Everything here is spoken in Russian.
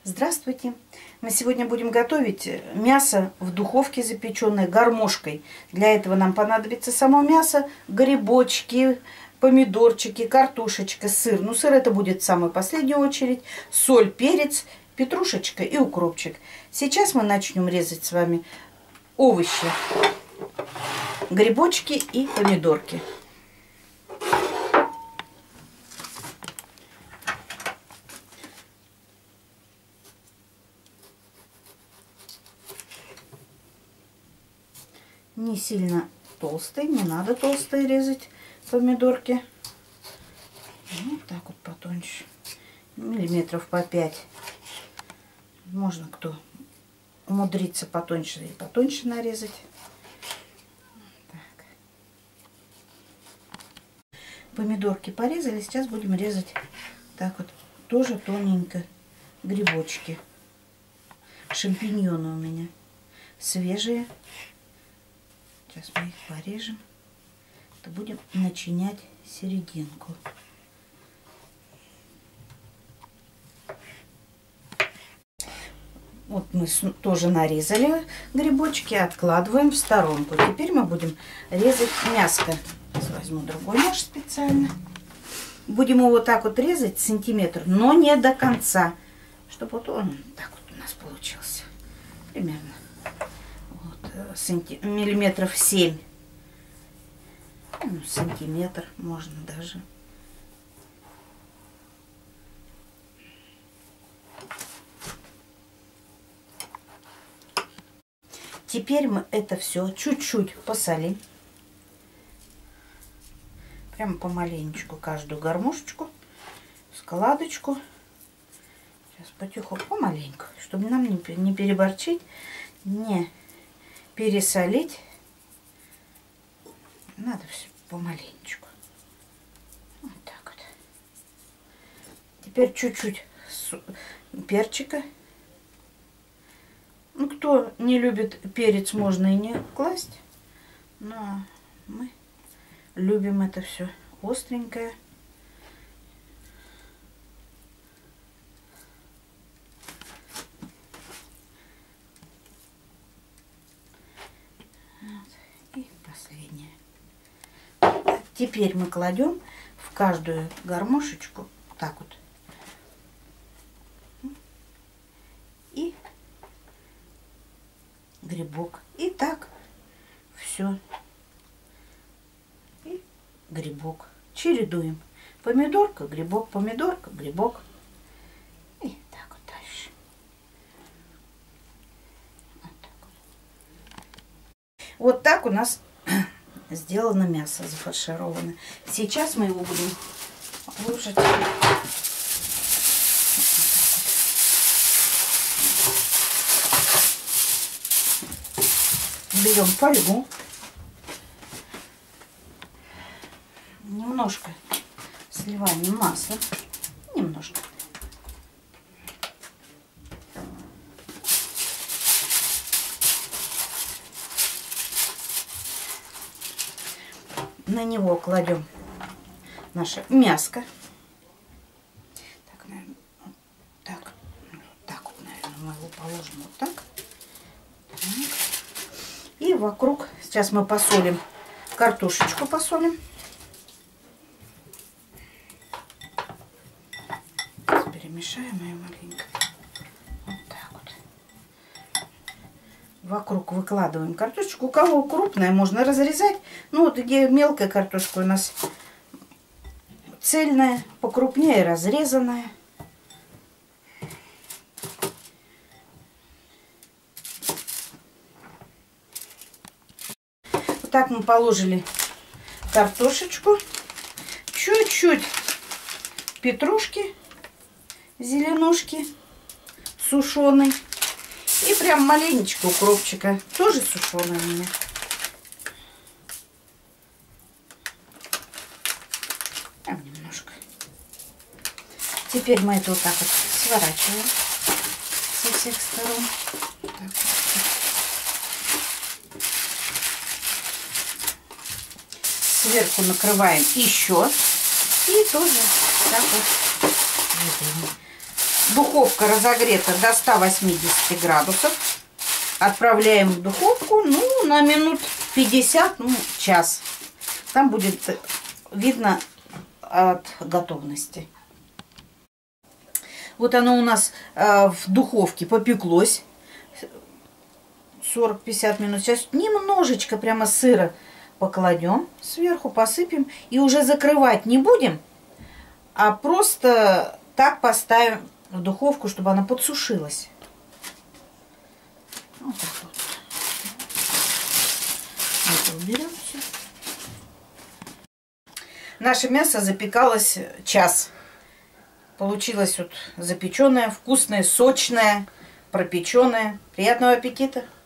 Здравствуйте! Мы сегодня будем готовить мясо в духовке запеченное гармошкой. Для этого нам понадобится само мясо, грибочки, помидорчики, картошечка, сыр. Ну, сыр это будет в самую последнюю очередь. Соль, перец, петрушечка и укропчик. Сейчас мы начнем резать с вами овощи, грибочки и помидорки. Не сильно толстый, не надо толстые резать помидорки. Вот так вот потоньше. Миллиметров по 5. Можно кто умудриться потоньше и потоньше нарезать. Так. Помидорки порезали, сейчас будем резать так вот, тоже тоненько, грибочки. Шампиньоны у меня свежие. Сейчас мы их порежем. То будем начинять серединку. Вот мы тоже нарезали грибочки, откладываем в сторонку. Теперь мы будем резать мяско. Сейчас возьму другой нож специально. Будем его вот так вот резать сантиметр, но не до конца. Чтобы вот он так вот у нас получился. Примерно. Миллиметров 7, ну, сантиметр можно даже. Теперь мы это все чуть-чуть посолим, прямо помаленечку каждую гармошечку, складочку. Сейчас потихоньку, помаленьку, чтобы нам не переборчить, не пересолить. Надо все помаленечку. Вот так вот. Теперь чуть-чуть перчика. Ну, кто не любит перец, можно и не класть. Но мы любим это все остренькое. И последнее. Теперь мы кладем в каждую гармошечку так вот. И грибок. И так все. И грибок. Чередуем. Помидорка, грибок, помидорка, грибок. И так вот дальше. Вот так у нас сделано мясо зафаршированное. Сейчас мы его будем ложить. Берем фольгу. Немножко сливаем масло. Немножко. На него кладем наше мяско. Так, наверное, так вот, наверное, мы его положим вот так. Так. И вокруг, сейчас мы посолим, картошечку посолим. Сейчас перемешаем ее маленько. Вот так вот. Вокруг выкладываем картошечку. У кого крупная, можно разрезать. Ну вот где мелкая картошка у нас цельная, покрупнее разрезанная. Вот так мы положили картошечку. Чуть-чуть петрушки, зеленушки сушеной. И прям маленечко укропчика. Тоже сушеный у меня. Прям немножко. Теперь мы это вот так вот сворачиваем со всех сторон. Так вот. Сверху накрываем еще. И тоже так вот. Духовка разогрета до 180 градусов. Отправляем в духовку, ну, на минут 50, ну, час. Там будет видно от готовности. Вот оно у нас в духовке попеклось 40-50 минут. Сейчас немножечко прямо сыра покладем, сверху посыпем. И уже закрывать не будем, а просто так поставим в духовку, чтобы она подсушилась. Вот так вот. Это уберем все. Наше мясо запекалось час. Получилось вот запеченное, вкусное, сочное, пропеченное. Приятного аппетита!